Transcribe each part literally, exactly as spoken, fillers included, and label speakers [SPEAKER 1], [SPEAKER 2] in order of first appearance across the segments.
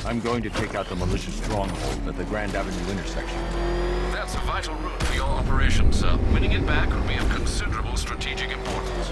[SPEAKER 1] I'm going to take out the militia stronghold at the Grand Avenue intersection.
[SPEAKER 2] That's a vital route for your operation, sir. Winning it back will be of considerable strategic importance.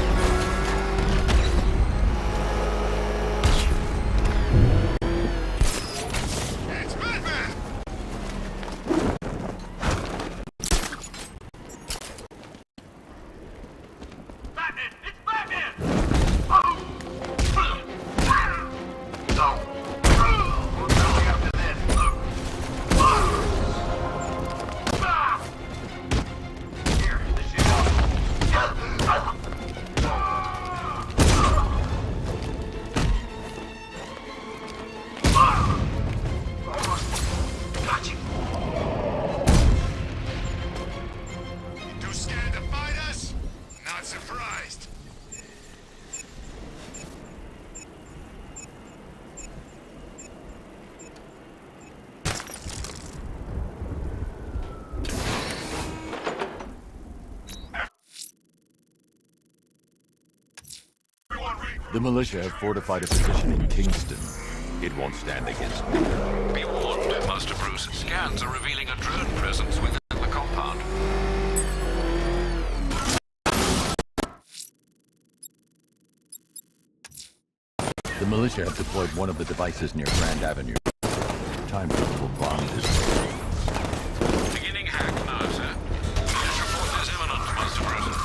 [SPEAKER 1] The militia have fortified a position in Kingston. It won't stand against me.
[SPEAKER 2] Be warned, Master Bruce. Scans are revealing a drone presence within the compound.
[SPEAKER 1] The militia have deployed one of the devices near Grand Avenue. Time for a little bomb display.
[SPEAKER 2] Beginning hack now, sir. This report is imminent, Master Bruce.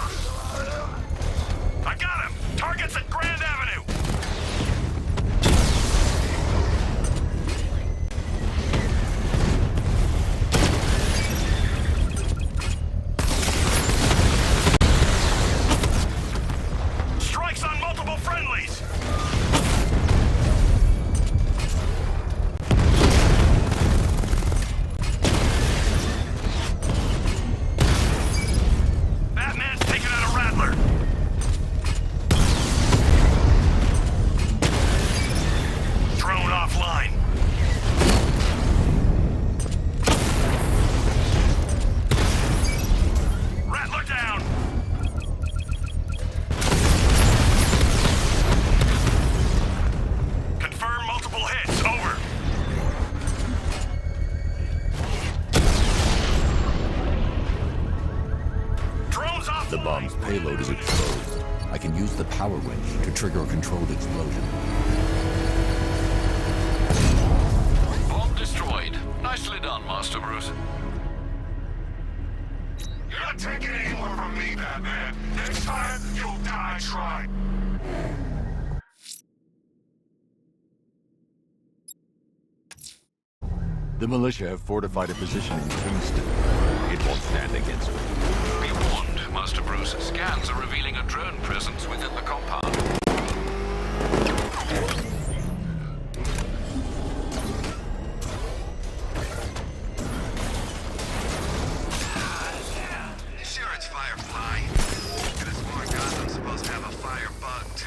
[SPEAKER 2] I got him! Target's at Grand Avenue! Strikes on multiple friendlies! Batman's taking out a Rattler! Drone offline. Rattler down. Confirm multiple hits. Over. Drones offline.
[SPEAKER 1] The bomb's payload is exposed. I can use the power winch to trigger a controlled explosion.
[SPEAKER 2] Bomb destroyed. Nicely done, Master Bruce.
[SPEAKER 3] You're not taking any more from me, Batman. Next time, you'll die trying.
[SPEAKER 1] The militia have fortified a position in Kingston. It won't stand against me.
[SPEAKER 2] Be warned, Master Bruce. Scans are revealing a drone presence within the compound.
[SPEAKER 3] Sure, it's Firefly. Could have sworn Gotham's supposed to have a fire bug, too.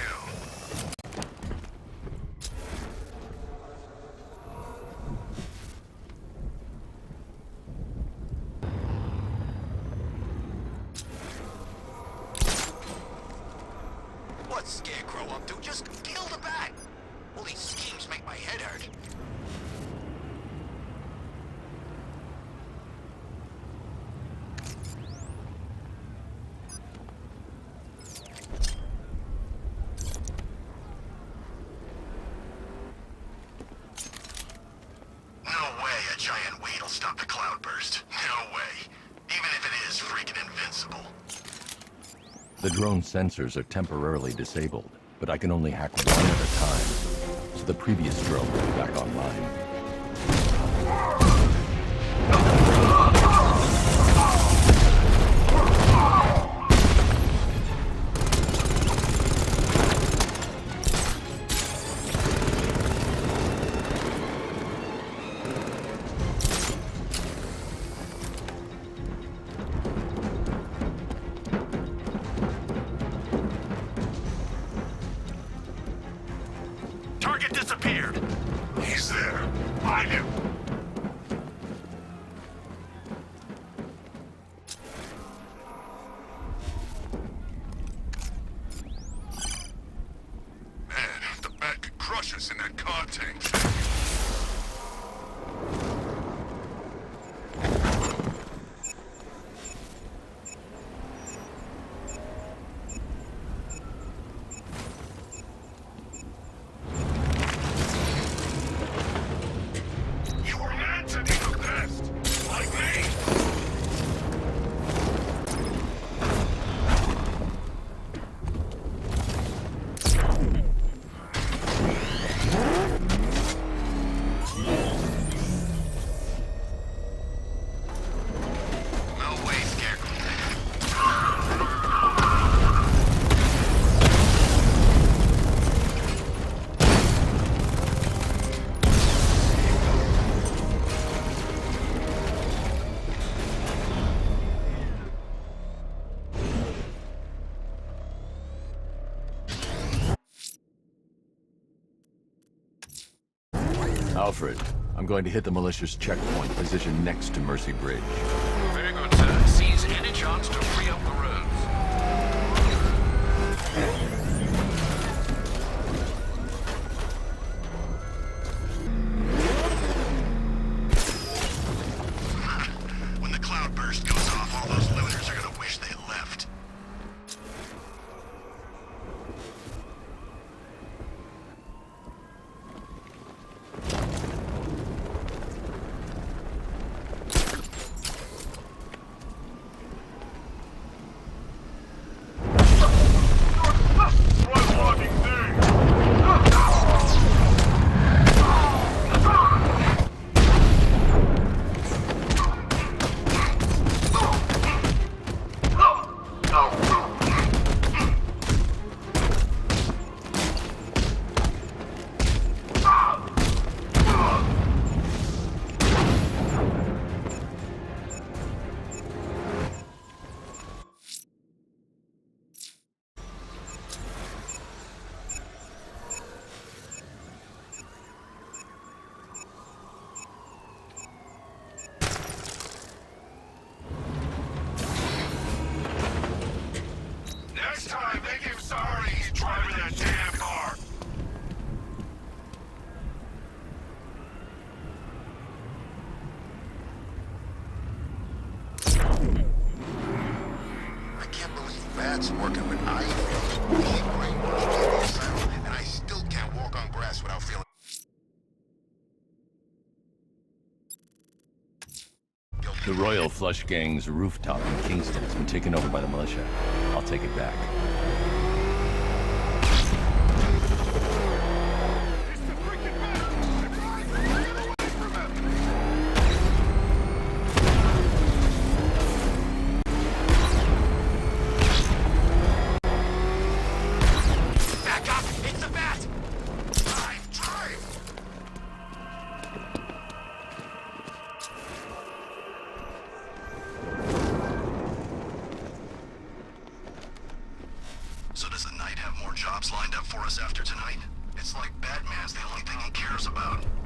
[SPEAKER 3] What's Scarecrow up to? Just kill the bat! All these schemes make my head hurt. No way a giant weed will stop the cloudburst. No way. Even if it is freaking invincible.
[SPEAKER 1] The drone sensors are temporarily disabled, but I can only hack one at a time, so the previous drone will be back online.
[SPEAKER 2] Target disappeared.
[SPEAKER 3] He's there. Find him. Man, the bat could crush us in that car tank.
[SPEAKER 1] Alfred, I'm going to hit the militia's checkpoint positioned next to Mercy Bridge.
[SPEAKER 2] Very good, sir. Seize any chance to free up the roads.
[SPEAKER 3] When the cloudburst goes off, all those looters are gonna wish they had left. Next time, make him sorry he's driving that damn car. I can't believe Bat's working with Ivy. He brainwashed me in the asylum, and I still can't walk on grass without feeling...
[SPEAKER 1] The Royal Flush Gang's rooftop in Kingston has been taken over by the militia. I'll take it back.
[SPEAKER 3] Back up! It's the Bat! Drive! Drive! So does the Knight have more jobs lined up for us after tonight? It's like Batman's the only thing he cares about.